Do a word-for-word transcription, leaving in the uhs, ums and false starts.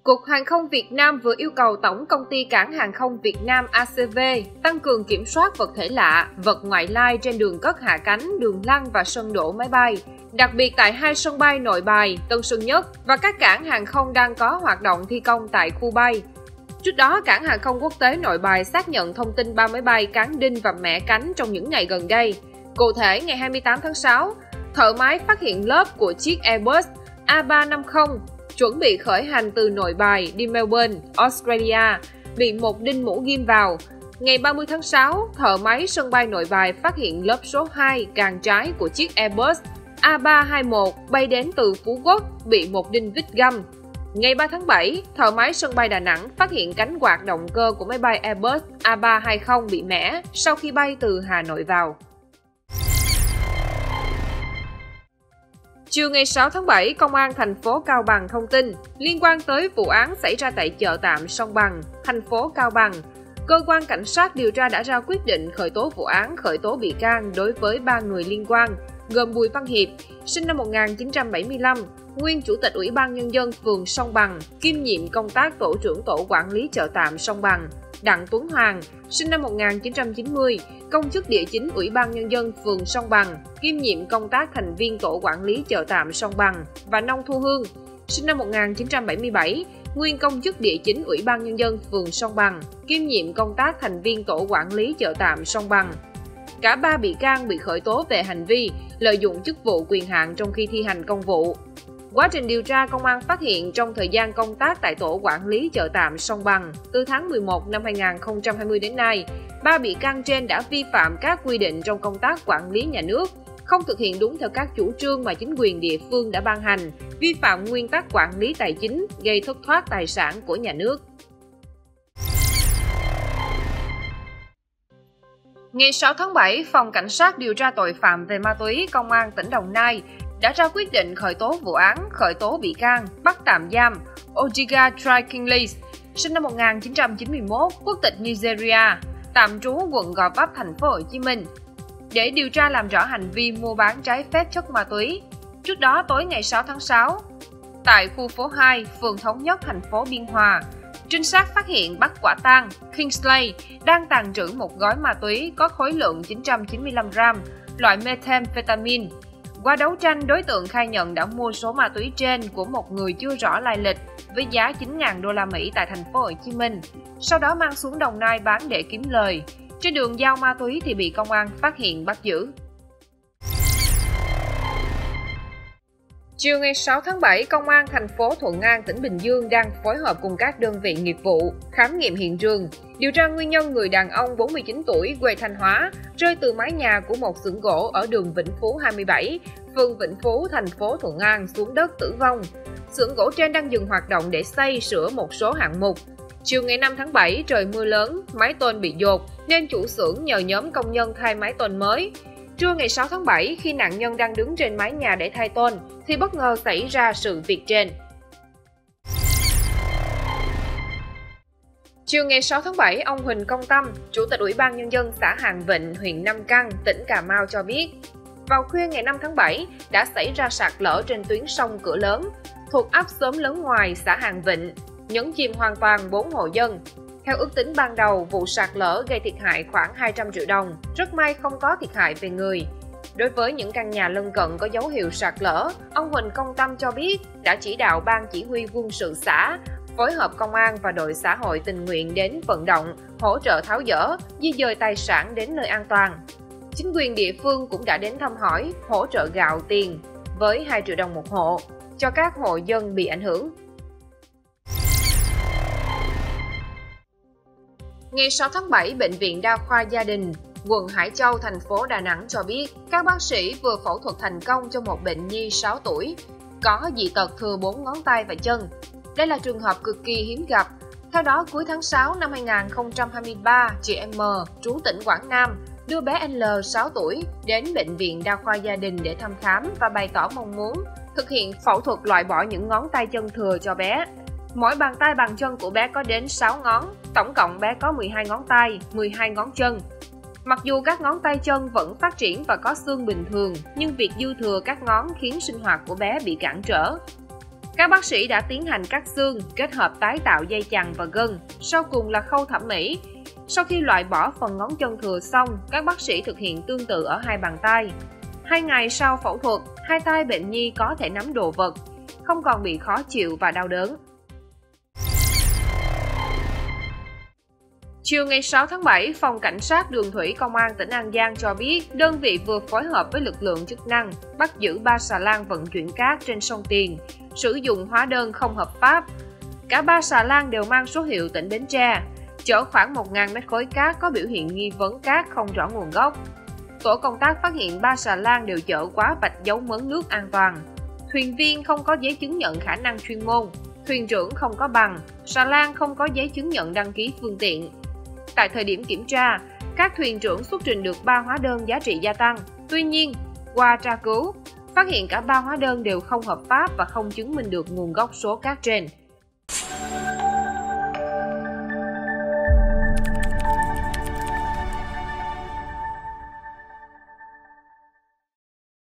Cục Hàng không Việt Nam vừa yêu cầu Tổng Công ty Cảng Hàng không Việt Nam A C V tăng cường kiểm soát vật thể lạ, vật ngoại lai trên đường cất hạ cánh, đường lăn và sân đỗ máy bay, đặc biệt tại hai sân bay Nội Bài, Tân Sơn Nhất và các cảng hàng không đang có hoạt động thi công tại khu bay. Trước đó, Cảng Hàng không Quốc tế Nội Bài xác nhận thông tin ba máy bay cán đinh và mẻ cánh trong những ngày gần đây. Cụ thể, ngày hai mươi tám tháng sáu, thợ máy phát hiện lớp của chiếc Airbus A ba năm không chuẩn bị khởi hành từ Nội Bài đi Melbourne, Australia, bị một đinh mũ ghim vào. Ngày ba mươi tháng sáu, thợ máy sân bay Nội Bài phát hiện lớp số hai càng trái của chiếc Airbus A ba hai một bay đến từ Phú Quốc bị một đinh vít găm. Ngày ba tháng bảy, thợ máy sân bay Đà Nẵng phát hiện cánh quạt động cơ của máy bay Airbus A ba hai không bị mẻ sau khi bay từ Hà Nội vào. Chiều ngày sáu tháng bảy, Công an thành phố Cao Bằng thông tin liên quan tới vụ án xảy ra tại chợ tạm Sông Bằng, thành phố Cao Bằng. Cơ quan cảnh sát điều tra đã ra quyết định khởi tố vụ án, khởi tố bị can đối với ba người liên quan, gồm Bùi Văn Hiệp, sinh năm một nghìn chín trăm bảy mươi lăm, nguyên Chủ tịch Ủy ban Nhân dân phường Sông Bằng, kiêm nhiệm công tác tổ trưởng tổ quản lý chợ tạm Sông Bằng; Đặng Tuấn Hoàng, sinh năm một nghìn chín trăm chín mươi, công chức địa chính Ủy ban Nhân dân phường Sông Bằng, kiêm nhiệm công tác thành viên tổ quản lý chợ tạm Sông Bằng; và Nông Thu Hương, sinh năm một nghìn chín trăm bảy mươi bảy, nguyên công chức địa chính Ủy ban Nhân dân phường Sông Bằng, kiêm nhiệm công tác thành viên tổ quản lý chợ tạm Sông Bằng. Cả ba bị can bị khởi tố về hành vi lợi dụng chức vụ quyền hạn trong khi thi hành công vụ. Quá trình điều tra, công an phát hiện trong thời gian công tác tại tổ quản lý chợ tạm Sông Bằng từ tháng mười một năm hai nghìn không trăm hai mươi đến nay, ba bị can trên đã vi phạm các quy định trong công tác quản lý nhà nước, không thực hiện đúng theo các chủ trương mà chính quyền địa phương đã ban hành, vi phạm nguyên tắc quản lý tài chính, gây thất thoát tài sản của nhà nước. Ngày sáu tháng bảy, Phòng Cảnh sát điều tra tội phạm về ma túy Công an tỉnh Đồng Nai đã ra quyết định khởi tố vụ án, khởi tố bị can, bắt tạm giam Ojiga Traikinlis, sinh năm một nghìn chín trăm chín mươi mốt, quốc tịch Nigeria, tạm trú quận Gò Vấp, thành phố Hồ Chí Minh, để điều tra làm rõ hành vi mua bán trái phép chất ma túy. Trước đó, tối ngày sáu tháng sáu, tại khu phố hai, phường Thống Nhất, thành phố Biên Hòa, trinh sát phát hiện bắt quả tang Kingsley đang tàng trữ một gói ma túy có khối lượng chín trăm chín mươi lăm gam, loại methamphetamine. Qua đấu tranh, đối tượng khai nhận đã mua số ma túy trên của một người chưa rõ lai lịch với giá chín nghìn đô la Mỹ tại thành phố Hồ Chí Minh, sau đó mang xuống Đồng Nai bán để kiếm lời. Trên đường giao ma túy thì bị công an phát hiện bắt giữ. Chiều ngày sáu tháng bảy, Công an thành phố Thuận An, tỉnh Bình Dương đang phối hợp cùng các đơn vị nghiệp vụ khám nghiệm hiện trường, điều tra nguyên nhân người đàn ông bốn mươi chín tuổi quê Thanh Hóa rơi từ mái nhà của một xưởng gỗ ở đường Vĩnh Phú hai mươi bảy, phường Vĩnh Phú, thành phố Thuận An xuống đất tử vong. Xưởng gỗ trên đang dừng hoạt động để xây sửa một số hạng mục. Chiều ngày năm tháng bảy, trời mưa lớn, mái tôn bị dột nên chủ xưởng nhờ nhóm công nhân thay mái tôn mới. Trưa ngày sáu tháng bảy, khi nạn nhân đang đứng trên mái nhà để thay tôn, thì bất ngờ xảy ra sự việc trên. Chiều ngày sáu tháng bảy, ông Huỳnh Công Tâm, Chủ tịch Ủy ban Nhân dân xã Hàng Vịnh, huyện Nam Căn, tỉnh Cà Mau cho biết, vào khuya ngày năm tháng bảy đã xảy ra sạt lở trên tuyến sông Cửa Lớn, thuộc ấp Xóm Lớn Ngoài, xã Hàng Vịnh, nhấn chìm hoàn toàn bốn hộ dân. Theo ước tính ban đầu, vụ sạt lở gây thiệt hại khoảng hai trăm triệu đồng, rất may không có thiệt hại về người. Đối với những căn nhà lân cận có dấu hiệu sạt lở, ông Huỳnh Công Tâm cho biết đã chỉ đạo Ban Chỉ huy Quân sự xã phối hợp công an và đội xã hội tình nguyện đến vận động, hỗ trợ tháo dỡ, di dời tài sản đến nơi an toàn. Chính quyền địa phương cũng đã đến thăm hỏi, hỗ trợ gạo tiền với hai triệu đồng một hộ cho các hộ dân bị ảnh hưởng. Ngày sáu tháng bảy, Bệnh viện Đa khoa Gia Đình, quận Hải Châu, thành phố Đà Nẵng cho biết các bác sĩ vừa phẫu thuật thành công cho một bệnh nhi sáu tuổi, có dị tật thừa bốn ngón tay và chân. Đây là trường hợp cực kỳ hiếm gặp. Theo đó, cuối tháng sáu năm hai nghìn không trăm hai mươi ba, chị em M, trú tỉnh Quảng Nam, đưa bé L sáu tuổi đến Bệnh viện Đa khoa Gia Đình để thăm khám và bày tỏ mong muốn thực hiện phẫu thuật loại bỏ những ngón tay chân thừa cho bé. Mỗi bàn tay bàn chân của bé có đến sáu ngón, tổng cộng bé có mười hai ngón tay, mười hai ngón chân. Mặc dù các ngón tay chân vẫn phát triển và có xương bình thường, nhưng việc dư thừa các ngón khiến sinh hoạt của bé bị cản trở. Các bác sĩ đã tiến hành cắt xương, kết hợp tái tạo dây chằng và gân, sau cùng là khâu thẩm mỹ. Sau khi loại bỏ phần ngón chân thừa xong, các bác sĩ thực hiện tương tự ở hai bàn tay. Hai ngày sau phẫu thuật, hai tay bệnh nhi có thể nắm đồ vật, không còn bị khó chịu và đau đớn. Chiều ngày sáu tháng bảy, Phòng Cảnh sát Đường thủy Công an tỉnh An Giang cho biết đơn vị vừa phối hợp với lực lượng chức năng bắt giữ ba xà lan vận chuyển cát trên sông Tiền, sử dụng hóa đơn không hợp pháp. Cả ba xà lan đều mang số hiệu tỉnh Bến Tre, chở khoảng một nghìn mét khối cát có biểu hiện nghi vấn cát không rõ nguồn gốc. Tổ công tác phát hiện ba xà lan đều chở quá vạch dấu mớn nước an toàn. Thuyền viên không có giấy chứng nhận khả năng chuyên môn, thuyền trưởng không có bằng, xà lan không có giấy chứng nhận đăng ký phương tiện. Tại thời điểm kiểm tra, các thuyền trưởng xuất trình được ba hóa đơn giá trị gia tăng. Tuy nhiên, qua tra cứu, phát hiện cả ba hóa đơn đều không hợp pháp và không chứng minh được nguồn gốc số cát trên.